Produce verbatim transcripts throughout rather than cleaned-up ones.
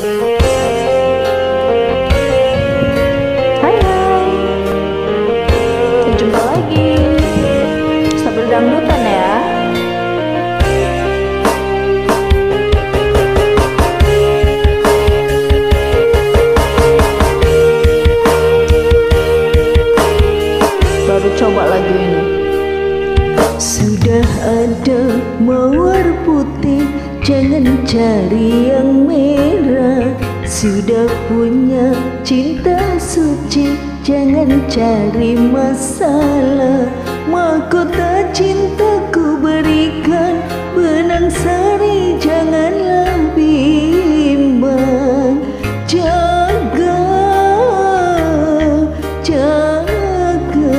Hai hai, jumpa lagi. Sambil dangdutan ya. Baru coba lagu ini. Sudah ada mawar putih, jangan cari yang merah. Sudah punya cinta suci, jangan cari masalah. Mahkota cintaku berikan, benang sari janganlah bimbang. Jaga, jaga,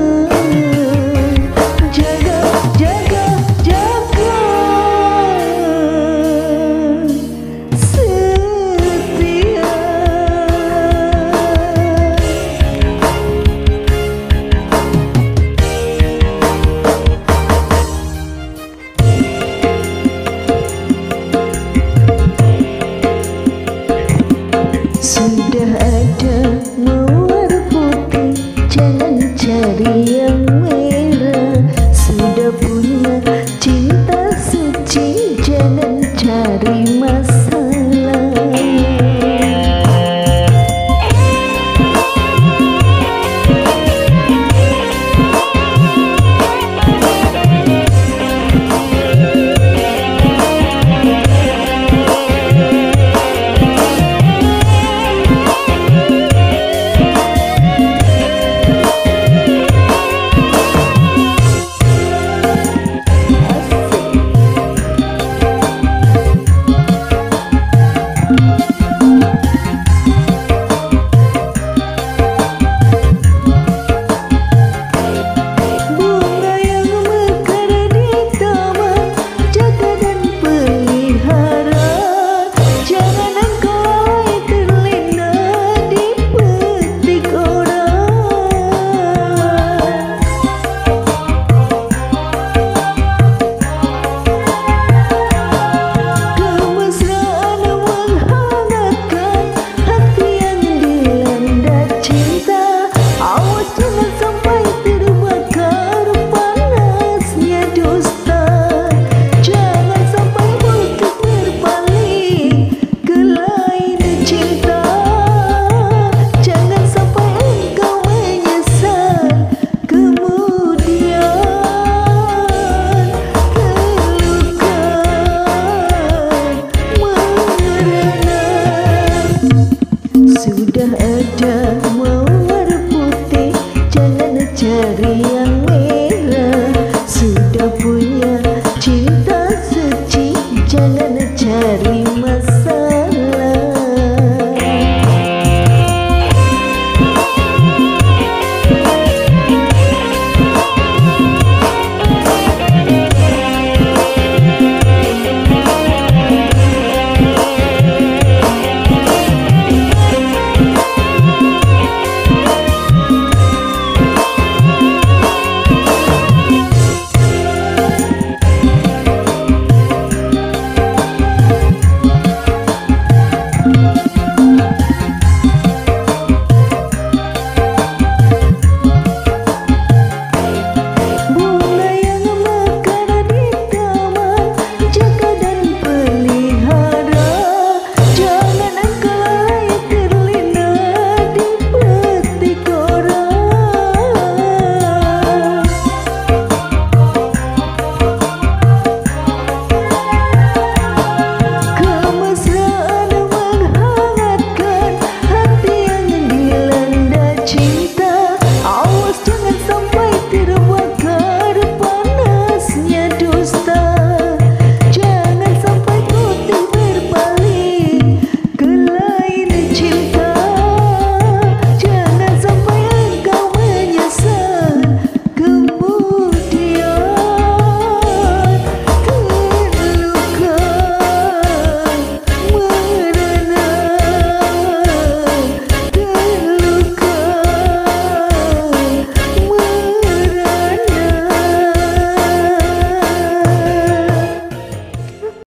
jaga, jaga, jaga, setia. Sudah ada mawar putih, jangan cari yang merah. Sudah punya cinta suci, jangan cari masalah.